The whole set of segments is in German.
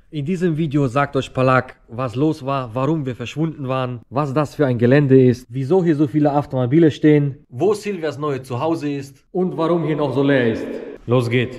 In diesem Video sagt euch Palak, was los war, warum wir verschwunden waren, was das für ein Gelände ist, wieso hier so viele Automobile stehen, wo Silvias neue Zuhause ist und warum hier noch so leer ist. Los geht's!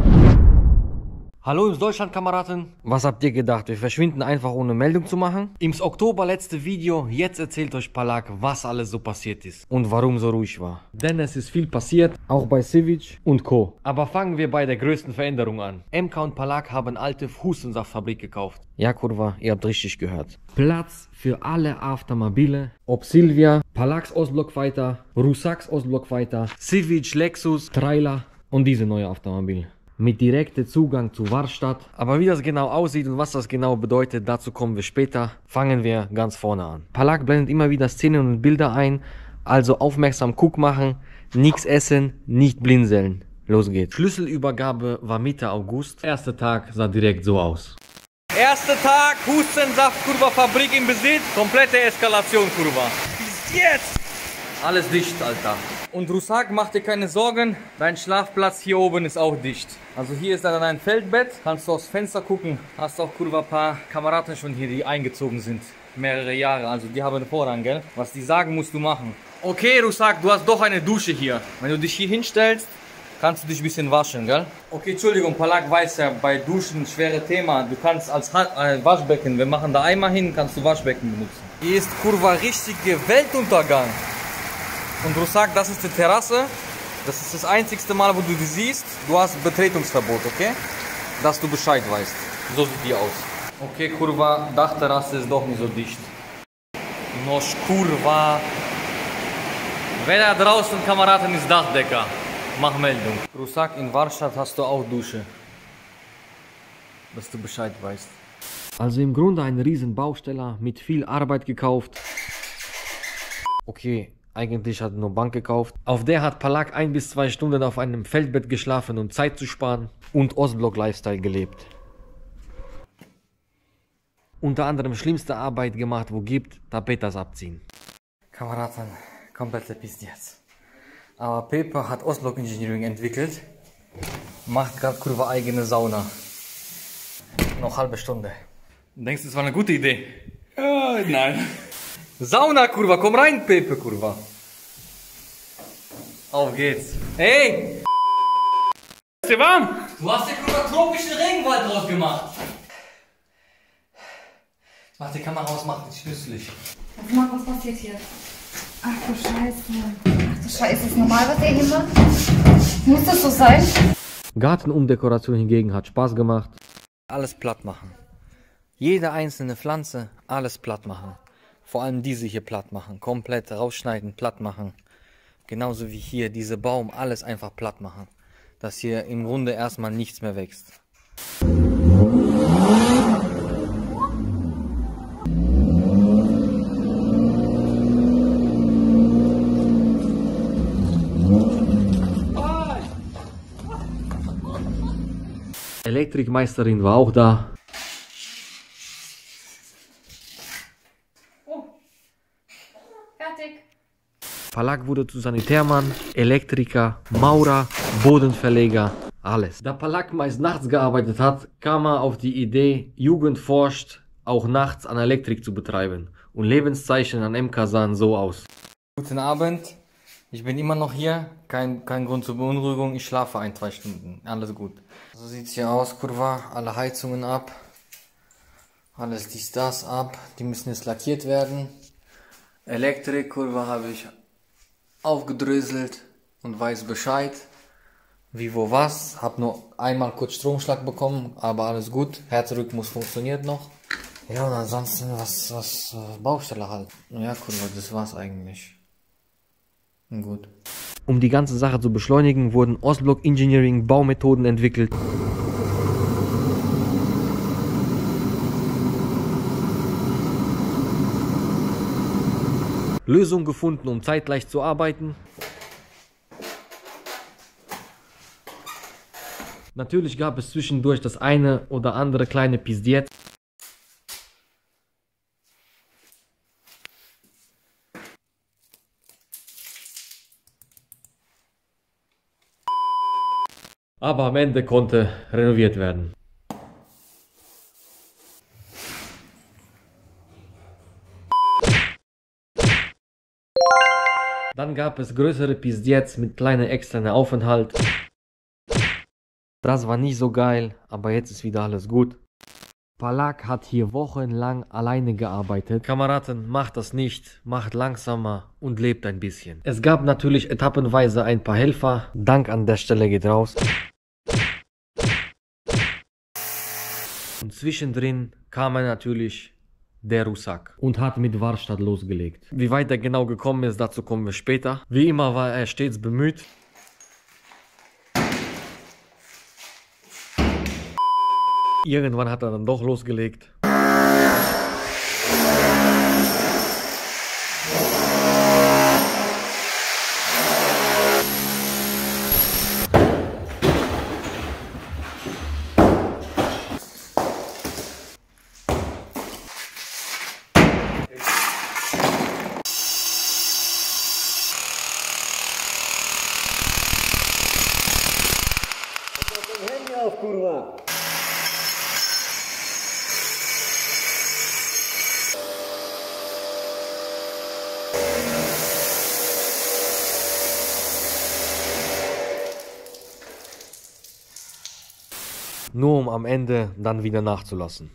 Hallo im Deutschland-Kameraden. Was habt ihr gedacht? Wir verschwinden einfach ohne Meldung zu machen? Im Oktober letzte Video, jetzt erzählt euch Palak, was alles so passiert ist und warum so ruhig war. Denn es ist viel passiert, auch bei Civic und Co. Aber fangen wir bei der größten Veränderung an. MK und Palak haben alte Hustensaftfabrik gekauft. Ja, Kurva, ihr habt richtig gehört. Platz für alle Automobile, ob Silvia, Palaks Ostblockfighter, Rusaks Ostblockfighter, Civic, Lexus, Trailer und diese neue Automobile. Mit direktem Zugang zur Werkstatt. Aber wie das genau aussieht und was das genau bedeutet, dazu kommen wir später. Fangen wir ganz vorne an. Palak blendet immer wieder Szenen und Bilder ein, also aufmerksam Guck machen, nichts essen, nicht blinzeln. Los geht's. Schlüsselübergabe war Mitte August. Erster Tag sah direkt so aus. Erster Tag, Hustensaftkurva Fabrik im Besitz, komplette Eskalation Kurva. Bis jetzt! Alles dicht, Alter. Und Rusak, mach dir keine Sorgen, dein Schlafplatz hier oben ist auch dicht. Also hier ist dann ein Feldbett, kannst du aufs Fenster gucken. Hast auch Kurva ein paar Kameraden schon hier, die eingezogen sind. Mehrere Jahre, also die haben Vorrang, gell? Was die sagen, musst du machen. Okay, Rusak, du hast doch eine Dusche hier. Wenn du dich hier hinstellst, kannst du dich ein bisschen waschen, gell? Okay, Entschuldigung, Palak weiß ja, bei Duschen schwere Thema. Du kannst als Waschbecken, wir machen da Eimer hin, kannst du Waschbecken benutzen. Hier ist Kurva richtige Weltuntergang. Und Rusak, das ist die Terrasse. Das ist das einzigste Mal, wo du die siehst. Du hast Betretungsverbot, okay? Dass du Bescheid weißt. So sieht die aus. Okay, Kurva, Dachterrasse ist doch nicht so dicht. Nosch Kurva. Wer da draußen, Kameraden, ist Dachdecker. Mach Meldung. Rusak, in Warschau hast du auch Dusche. Dass du Bescheid weißt. Also im Grunde ein riesen Bausteller mit viel Arbeit gekauft. Okay. Eigentlich hat er nur Bank gekauft. Auf der hat Palak 1 bis 2 Stunden auf einem Feldbett geschlafen, um Zeit zu sparen und Ostblock-Lifestyle gelebt. Unter anderem schlimmste Arbeit gemacht, wo gibt, Tapetas abziehen. Kameraden, komplette Pizdiaz. Aber Pepe hat Ostblock Engineering entwickelt, macht gerade Kurva eigene Sauna. Noch halbe Stunde. Denkst du, das war eine gute Idee? Nein. Sauna, Kurva, komm rein, Pepe, Kurva. Auf geht's. Hey! Ist dir warm? Du hast dir Kurva tropischen Regenwald draus gemacht. Ich mach die Kamera aus, mach dich schlüsselig. Was passiert hier? Ach du Scheiße. Ach du Scheiße, ist normal, was der hier macht? Muss das so sein? Gartenumdekoration hingegen hat Spaß gemacht. Alles platt machen. Jede einzelne Pflanze, alles platt machen. Vor allem diese hier platt machen, komplett rausschneiden, platt machen. Genauso wie hier, diese Baum, alles einfach platt machen. Dass hier im Grunde erstmal nichts mehr wächst. Elektrikmeisterin war auch da. Palak wurde zu Sanitärmann, Elektriker, Maurer, Bodenverleger, alles. Da Palak meist nachts gearbeitet hat, kam er auf die Idee, Jugend forscht, auch nachts an Elektrik zu betreiben. Und Lebenszeichen an MK sahen so aus. Guten Abend, ich bin immer noch hier, kein Grund zur Beunruhigung, ich schlafe 1-2 Stunden, alles gut. So sieht es hier aus, Kurva, alle Heizungen ab, alles dies, das ab, die müssen jetzt lackiert werden. Elektrik, Kurva habe ich aufgedröselt und weiß Bescheid, wie, wo, was. Hab nur einmal kurz Stromschlag bekommen, aber alles gut. Herzrhythmus funktioniert noch. Ja, und ansonsten was Baustelle halt. Ja, Kurva, das war's eigentlich. Gut. Um die ganze Sache zu beschleunigen, wurden Ostblock Engineering Baumethoden entwickelt. Lösung gefunden, um zeitgleich zu arbeiten. Natürlich gab es zwischendurch das eine oder andere kleine Pizdiet. Aber am Ende konnte renoviert werden. Dann gab es größere Pizdiets mit kleiner externer Aufenthalt. Das war nicht so geil, aber jetzt ist wieder alles gut. Palak hat hier wochenlang alleine gearbeitet. Kameraden, macht das nicht, macht langsamer und lebt ein bisschen. Es gab natürlich etappenweise ein paar Helfer. Dank an der Stelle geht raus. Und zwischendrin kam er natürlich der Rusak und hat mit Warstadt losgelegt. Wie weit er genau gekommen ist, dazu kommen wir später. Wie immer war er stets bemüht. Irgendwann hat er dann doch losgelegt. Nur um am Ende dann wieder nachzulassen.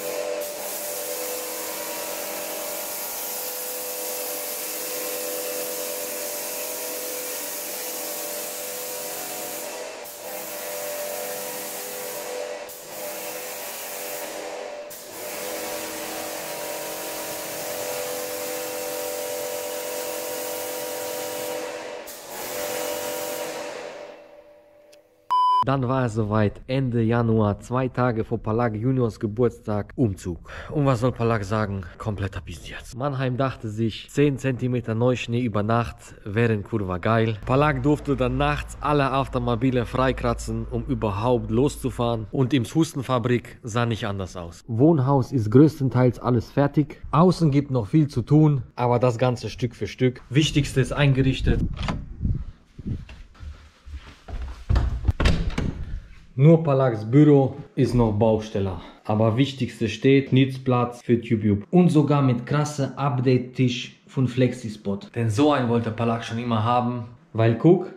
Dann war es soweit, Ende Januar, 2 Tage vor Palak Juniors Geburtstag, Umzug. Und was soll Palak sagen? Kompletter Pizdiaz. Mannheim dachte sich, 10 cm Neuschnee über Nacht wären kurva geil. Palak durfte dann nachts alle Aftermobile freikratzen, um überhaupt loszufahren. Und im Hustenfabrik sah nicht anders aus. Wohnhaus ist größtenteils alles fertig. Außen gibt noch viel zu tun, aber das Ganze Stück für Stück. Wichtigste ist eingerichtet. Nur Palaks Büro ist noch Baustelle. Aber wichtigste steht, Nutzplatz für TubeUp. Und sogar mit krasse Update-Tisch von Flexispot. Denn so einen wollte Palak schon immer haben. Weil guck.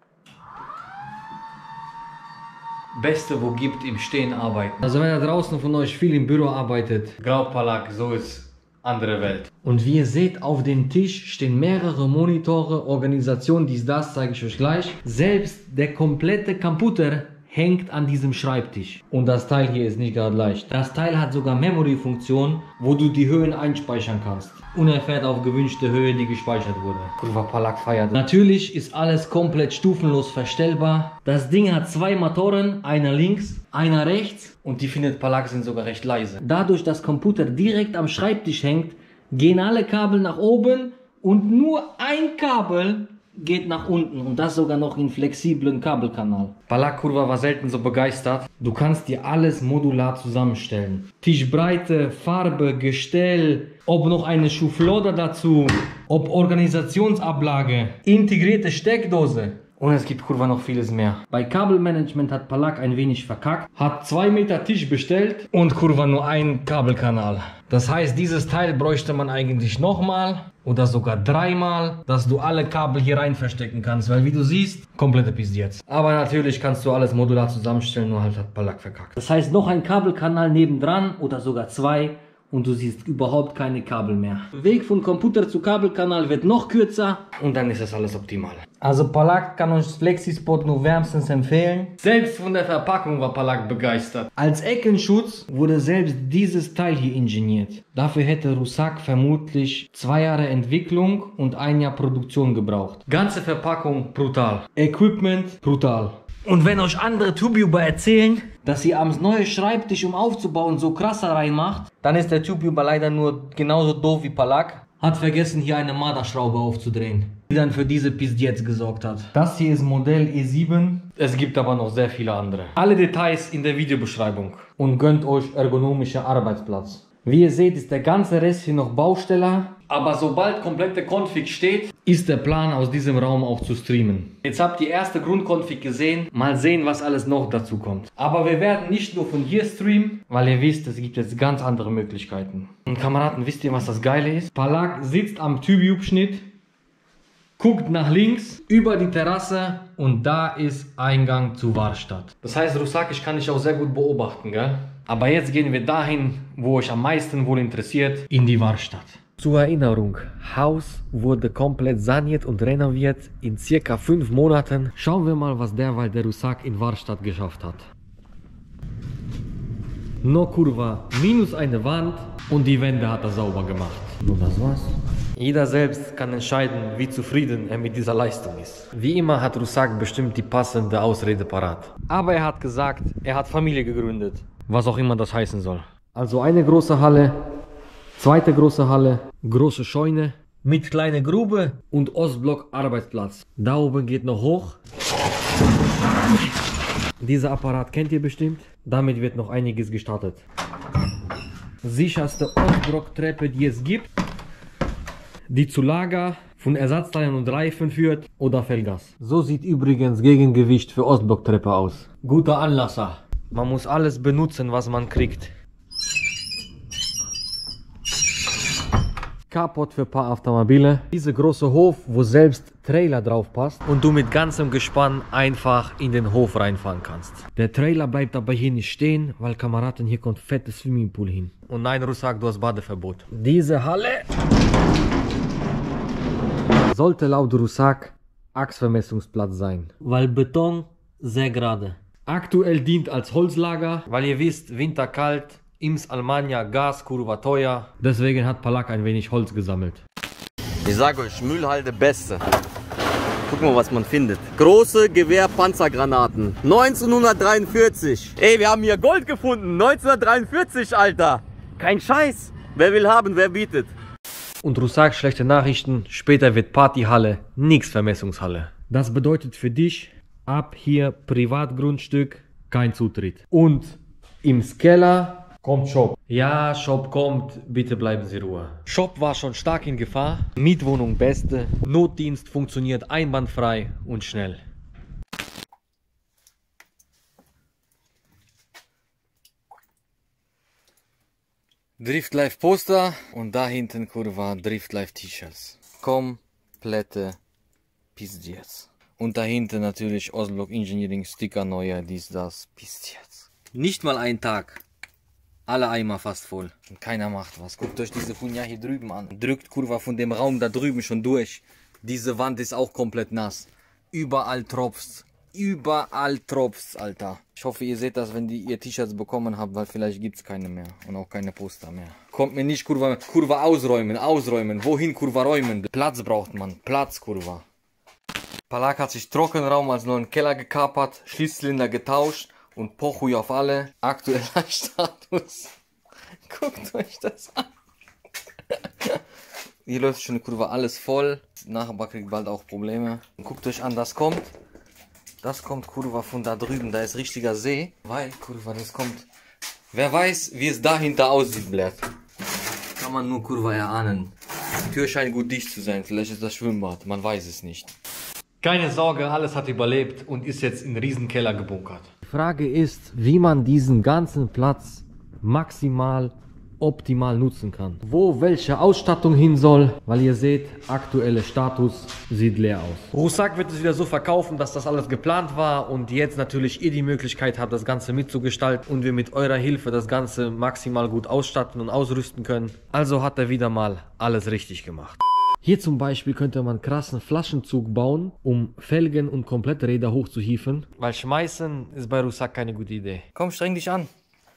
Beste wo gibt im Stehen arbeiten. Also wenn da draußen von euch viel im Büro arbeitet, glaubt Palak, so ist andere Welt. Und wie ihr seht, auf dem Tisch stehen mehrere Monitore, Organisation, dies, das, zeige ich euch gleich. Selbst der komplette Computer hängt an diesem Schreibtisch. Und das Teil hier ist nicht gerade leicht. Das Teil hat sogar Memory-Funktion, wo du die Höhen einspeichern kannst. Und er fährt auf gewünschte Höhe, die gespeichert wurde. Kurva Palak feiert. Natürlich ist alles komplett stufenlos verstellbar. Das Ding hat 2 Motoren, einer links, einer rechts. Und die findet Palak sind sogar recht leise. Dadurch, dass der Computer direkt am Schreibtisch hängt, gehen alle Kabel nach oben und nur ein Kabel geht nach unten und das sogar noch in flexiblen Kabelkanal. Palak Kurva war selten so begeistert. Du kannst dir alles modular zusammenstellen. Tischbreite, Farbe, Gestell, ob noch eine Schublade dazu, ob Organisationsablage, integrierte Steckdose. Und es gibt Kurva noch vieles mehr. Bei Kabelmanagement hat Palak ein wenig verkackt, hat 2 Meter Tisch bestellt und Kurva nur ein Kabelkanal. Das heißt, dieses Teil bräuchte man eigentlich nochmal oder sogar 3-mal, dass du alle Kabel hier rein verstecken kannst, weil wie du siehst, komplette Pizdiaz. Aber natürlich kannst du alles modular zusammenstellen, nur halt hat Palak verkackt. Das heißt, noch ein Kabelkanal nebendran oder sogar 2 und du siehst überhaupt keine Kabel mehr. Weg von Computer zu Kabelkanal wird noch kürzer und dann ist das alles optimal. Also Palak kann uns Flexispot nur wärmstens empfehlen. Selbst von der Verpackung war Palak begeistert. Als Eckenschutz wurde selbst dieses Teil hier ingeniert. Dafür hätte Rusak vermutlich 2 Jahre Entwicklung und 1 Jahr Produktion gebraucht. Ganze Verpackung brutal. Equipment brutal. Und wenn euch andere TubeUber erzählen, dass ihr am neuen Schreibtisch, um aufzubauen, so krasser reinmacht, dann ist der TubeUber leider nur genauso doof wie Palak. Hat vergessen, hier eine Marderschraube aufzudrehen, die dann für diese Pizdiaz gesorgt hat. Das hier ist Modell E7. Es gibt aber noch sehr viele andere. Alle Details in der Videobeschreibung. Und gönnt euch ergonomischer Arbeitsplatz. Wie ihr seht, ist der ganze Rest hier noch Baustelle. Aber sobald komplette Config steht, ist der Plan, aus diesem Raum auch zu streamen. Jetzt habt ihr die erste Grundconfig gesehen. Mal sehen, was alles noch dazu kommt. Aber wir werden nicht nur von hier streamen, weil ihr wisst, es gibt jetzt ganz andere Möglichkeiten. Und Kameraden, wisst ihr, was das Geile ist? Palak sitzt am TubeUp-Schnitt, guckt nach links über die Terrasse und da ist Eingang zur Warstadt. Das heißt, Rusak, ich kann dich auch sehr gut beobachten, gell? Aber jetzt gehen wir dahin, wo euch am meisten wohl interessiert, in die Warstadt. Zur Erinnerung, Haus wurde komplett saniert und renoviert in circa 5 Monaten. Schauen wir mal, was derweil der Rusak in Warstadt geschafft hat. No kurwa, minus eine Wand und die Wände hat er sauber gemacht. Nur das war's. Jeder selbst kann entscheiden, wie zufrieden er mit dieser Leistung ist. Wie immer hat Rusak bestimmt die passende Ausrede parat. Aber er hat gesagt, er hat Familie gegründet. Was auch immer das heißen soll. Also eine große Halle, zweite große Halle, große Scheune mit kleiner Grube und Ostblock Arbeitsplatz. Da oben geht noch hoch. Dieser Apparat kennt ihr bestimmt. Damit wird noch einiges gestartet. Sicherste Ostblock-Treppe, die es gibt, die zu Lager von Ersatzteilen und Reifen führt oder Vollgas. So sieht übrigens Gegengewicht für Ostblock-Treppe aus. Guter Anlasser. Man muss alles benutzen, was man kriegt. Carport für ein paar Automobile. Dieser große Hof, wo selbst Trailer drauf passt und du mit ganzem Gespann einfach in den Hof reinfahren kannst. Der Trailer bleibt aber hier nicht stehen, weil Kameraden, hier kommt fettes Swimmingpool hin. Und nein, Rusak, du hast Badeverbot. Diese Halle sollte laut Rusak Achsvermessungsplatz sein, weil Beton sehr gerade. Aktuell dient als Holzlager, weil ihr wisst, Winter kalt, Ims Almania Gas kurva teuer. Deswegen hat Palak ein wenig Holz gesammelt. Ich sage euch, Müllhalde Beste. Guck mal, was man findet. Große Gewehr-Panzergranaten. 1943. Ey, wir haben hier Gold gefunden. 1943, Alter. Kein Scheiß. Wer will haben, wer bietet. Und Rusak, schlechte Nachrichten. Später wird Partyhalle, nix Vermessungshalle. Das bedeutet für dich, ab hier Privatgrundstück, kein Zutritt. Und im Keller kommt Shop. Ja, Shop kommt, bitte bleiben Sie Ruhe. Shop war schon stark in Gefahr. Mietwohnung beste. Notdienst funktioniert einwandfrei und schnell. Drift Life Poster und da hinten kurwa Drift Life T-Shirts. Komplette Pizdiez. Und da hinten natürlich Ostblock Engineering Sticker neuer, dies, das, Pizdiez. Nicht mal ein Tag. Alle Eimer fast voll. Und keiner macht was. Guckt euch diese Funja hier drüben an. Drückt kurwa von dem Raum da drüben schon durch. Diese Wand ist auch komplett nass. Überall tropft's. Überall tropft's, Alter. Ich hoffe, ihr seht das, wenn ihr T-Shirts bekommen habt, weil vielleicht gibt's keine mehr. Und auch keine Poster mehr. Kommt mir nicht Kurva ausräumen, ausräumen. Wohin Kurva räumen? Platz braucht man. Platz, Kurva. Palak hat sich Trockenraum als neuen Keller gekapert. Schließzylinder getauscht. Und Pochui auf alle. Aktueller Status. Guckt euch das an. Hier läuft schon Kurva alles voll. Nachbar kriegt bald auch Probleme. Und guckt euch an, das kommt. Das kommt Kurva von da drüben. Da ist richtiger See. Weil Kurva, das kommt. Wer weiß, wie es dahinter aussieht, Blatt. Kann man nur Kurva erahnen. Die Tür scheint gut dicht zu sein. Vielleicht ist das Schwimmbad. Man weiß es nicht. Keine Sorge, alles hat überlebt und ist jetzt in Riesenkeller gebunkert. Die Frage ist, wie man diesen ganzen Platz maximal optimal nutzen kann. Wo welche Ausstattung hin soll, weil ihr seht, aktuelle Status sieht leer aus. Rusak wird es wieder so verkaufen, dass das alles geplant war und jetzt natürlich ihr die Möglichkeit habt, das Ganze mitzugestalten und wir mit eurer Hilfe das Ganze maximal gut ausstatten und ausrüsten können. Also hat er wieder mal alles richtig gemacht. Hier zum Beispiel könnte man krassen Flaschenzug bauen, um Felgen und Kompletträder hochzuhieven. Weil schmeißen ist bei Rusak keine gute Idee. Komm, streng dich an.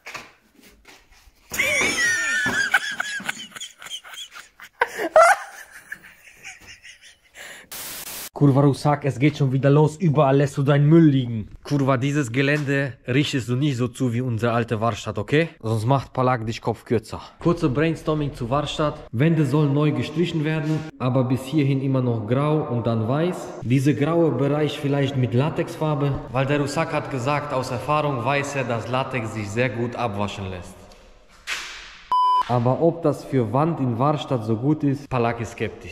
Kurwa Rusak, es geht schon wieder los, überall lässt du deinen Müll liegen. Kurwa, dieses Gelände richtest du nicht so zu wie unsere alte Warstadt, okay? Sonst macht Palak dich Kopf kürzer. Kurze Brainstorming zu Warstadt. Wände sollen neu gestrichen werden, aber bis hierhin immer noch grau und dann weiß. Diese graue Bereich vielleicht mit Latexfarbe, weil der Rusak hat gesagt, aus Erfahrung weiß er, dass Latex sich sehr gut abwaschen lässt. Aber ob das für Wand in Warstadt so gut ist, Palak ist skeptisch.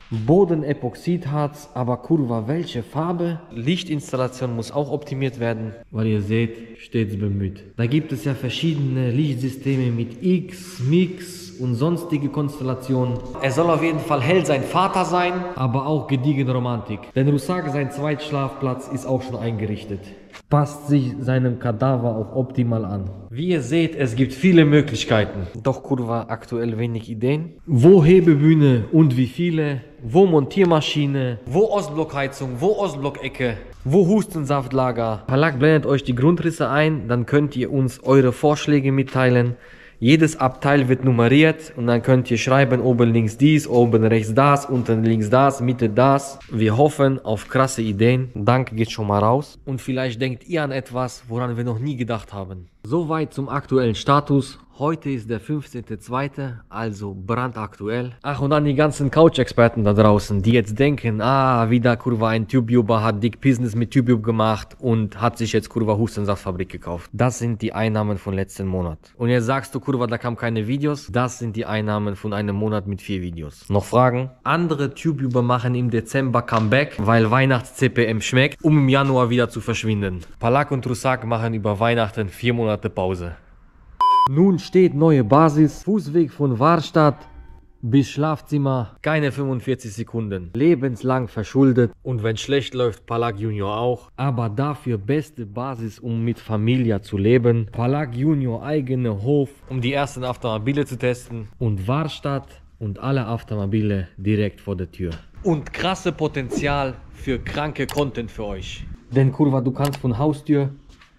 Boden-Epoxidharz, aber kurwa, welche Farbe? Lichtinstallation muss auch optimiert werden, weil ihr seht, stets bemüht. Da gibt es ja verschiedene Lichtsysteme mit X, Mix und sonstige Konstellationen. Er soll auf jeden Fall hell sein Vater sein, aber auch gediegen Romantik. Denn Russak, sein Zweitschlafplatz, ist auch schon eingerichtet. Passt sich seinem Kadaver auch optimal an. Wie ihr seht, es gibt viele Möglichkeiten. Doch kurwa, aktuell wenig Ideen. Wo Hebebühne und wie viele? Wo Montiermaschine? Wo Ostblockheizung? Wo Ostblockecke? Wo Hustensaftlager? Palak blendet euch die Grundrisse ein, dann könnt ihr uns eure Vorschläge mitteilen. Jedes Abteil wird nummeriert und dann könnt ihr schreiben, oben links dies, oben rechts das, unten links das, Mitte das. Wir hoffen auf krasse Ideen. Danke geht schon mal raus. Und vielleicht denkt ihr an etwas, woran wir noch nie gedacht haben. Soweit zum aktuellen Status. Heute ist der 15.02., also brandaktuell. Ach, und dann die ganzen Couch-Experten da draußen, die jetzt denken, wieder kurwa ein TubeTuber hat Dick Business mit TubeTube gemacht und hat sich jetzt kurwa Hustensaftfabrik gekauft. Das sind die Einnahmen von letzten Monat. Und jetzt sagst du kurwa, da kamen keine Videos. Das sind die Einnahmen von einem Monat mit 4 Videos. Noch Fragen? Andere TubeTuber machen im Dezember Comeback, weil Weihnachts-CPM schmeckt, um im Januar wieder zu verschwinden. Palak und Russak machen über Weihnachten 4 Monate Pause. Nun steht neue Basis, Fußweg von Warstadt bis Schlafzimmer, keine 45 Sekunden, lebenslang verschuldet und wenn schlecht läuft, Palak Junior auch, aber dafür beste Basis, um mit Familie zu leben. Palak Junior eigene Hof, um die ersten Aftermobile zu testen und Warstadt und alle Aftermobile direkt vor der Tür. Und krasse Potenzial für kranke Content für euch. Denn kurwa, du kannst von Haustür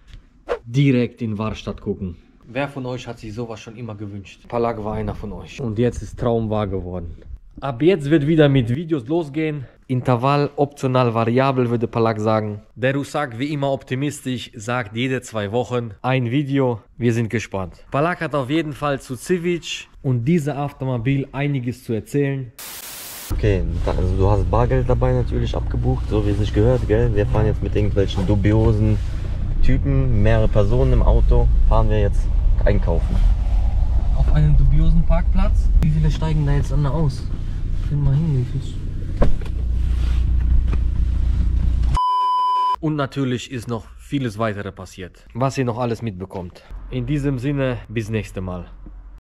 direkt in Warstadt gucken. Wer von euch hat sich sowas schon immer gewünscht? Palak war einer von euch. Und jetzt ist Traum wahr geworden. Ab jetzt wird wieder mit Videos losgehen. Intervall optional variabel, würde Palak sagen. Der Russak wie immer optimistisch, sagt jede 2 Wochen ein Video. Wir sind gespannt. Palak hat auf jeden Fall zu Civic und dieser Aftermobil einiges zu erzählen. Okay, also du hast Bargeld dabei natürlich abgebucht, so wie es sich gehört, gell? Wir fahren jetzt mit irgendwelchen dubiosen Typen, mehrere Personen im Auto, fahren wir jetzt einkaufen. Auf einem dubiosen Parkplatz? Wie viele steigen da jetzt aus? Find mal hin, wie viel. Und natürlich ist noch vieles weitere passiert, was ihr noch alles mitbekommt. In diesem Sinne, bis nächste Mal.